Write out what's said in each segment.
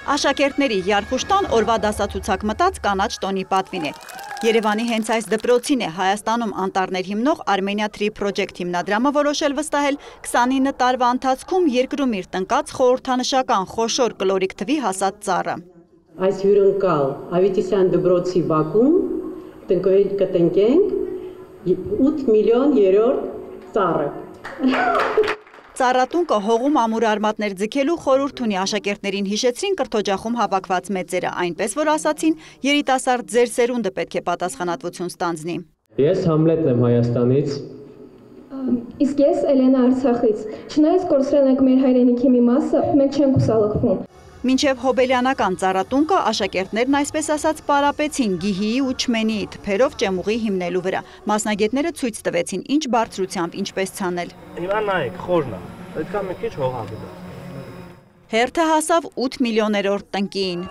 Աշակերտների Յարխուշտան օրվա դասացուցակ մտած կանաչ տոնի պատվին է։ Երևանի հենց այս դպրոցին է Հայաստանում անտառներ հիմնող Armenia Tree Project հիմնադրամը որոշել վստահել 29 տարվա ընթացքում երկրում իր տնկած խորհրդանշական խոշոր կլորիկ թվի հասած ծառը։ Այս հյուրընկալ Ավետիսյան դպրոցի բակում կտնկենք 8 միլիոն երրորդ ծառը։ Ծառատունկը հողում ամուր արմատներ ձգելու խորհուրդ ունի աշակերտներին հիշեցրին կրթօջախում հավաքված մեծերը, այնպես որ ասացին, երիտասարդ ձեր սերունդը պետք է պատասխանատվություն ստանձնի։ Ես Համլետն եմ Հայաստանից։ Իսկ ես Էլենա Արցախից։ Չնայած կորցրել ենք մեր հայրենիքի մի մասը, մենք չենք ուսալքվում։ Մինչև հոբելյանական ծառատունկը աշակերտներն այսպես ասած պարապեցին գիհիի ու չմենիի թփերով ճեմուղի հիմնելու վրա։ Մասնագետները ցույց տվեցին ինչ բարձրությամբ ինչպես ցանել։ Հիմա նայեք, խորն է, պետք է մի քիչ հող ագնա։ Հերթը հասավ 8 միլիոներորդ տնկին։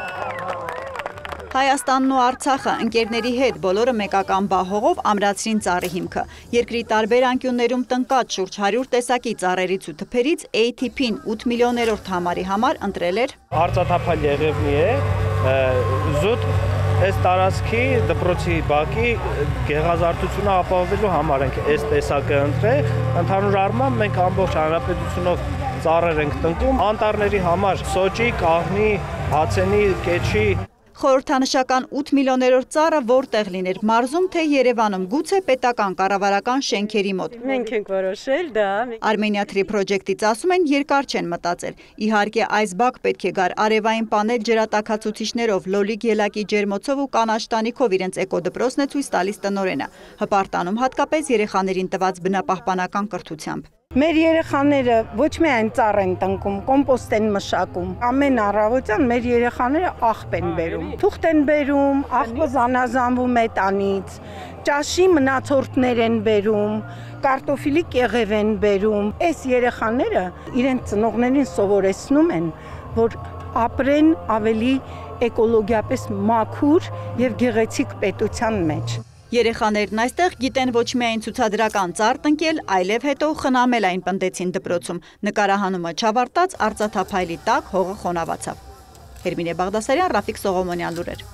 Հայաստանն ու Արցախը ընկերների հետ բոլորը մեկական բահողով ամրացրին ծառի հիմքը։ Երկրի տարբեր անկյուններում տնկած շուրջ 100 տեսակի ծառերից ու թփերից ATP-ն 8 միլիոներորդ համարի համար ընտրել էր Արծաթափալ եղևնի է, զուտ այս տարածքի դպրոցի բակի գեղազարդությունը ապահովելու համար ենք այս տեսակը ընտրել։ Ընդհանուր առմամբ մենք ամբողջ հանրապետությունով ծառեր ենք տնկում, անտառների համար սոճի, կաղնի, հացենի, կեչի։ Խորհրդանշական 8 միլիոներորդ ծառը որտեղ լիներ, մարզում թե Երևանում, գուցե պետական կառավարական շենքերի մոտ։ Մենք ենք որոշել, դա։ Armenia Tree Project-ից ասում են երկար չեն մտածել։ Իհարկե այս բակ պետք է գար արևային պանել ջրատաքացուցիչներով, լոլիկ ելակի ջերմոցով ու կանաչ տանիքով իրենց էկոդպրոցն է ցույց տալիս տնօրենը, հպարտանում հատկապես երեխաներին տված բնապահպանական կրթությամբ։ Մեր երեխաները ոչ միայն ծառ են տնկում, կոմպոստ են մշակում։ Ամեն առավոտյան մեր երեխաները աղբ են բերում, թուղթ են բերում, աղբը զանազանվում է տանից, ճաշի մնացորդներ են բերում, կարտոֆիլի կեղև են բերում։ Այս երեխաները իրենց ծնողներին սովորեցնում են, որ ապրեն ավելի էկոլոգիապես մաքուր եւ գեղեցիկ պետության մեջ։ Երեխաներն այստեղ գիտեն ոչ միայն ցուցադրական ծառ տնկել, այլև հետո խնամել այն պնդեցին դպրոցում։ Նկարահանումը չավարտած արծաթափայլի տակ հողը խոնավացավ։ Հերմինե Բաղդասարյան, Ռաֆիկ Սողոմոնյան, լուրեր։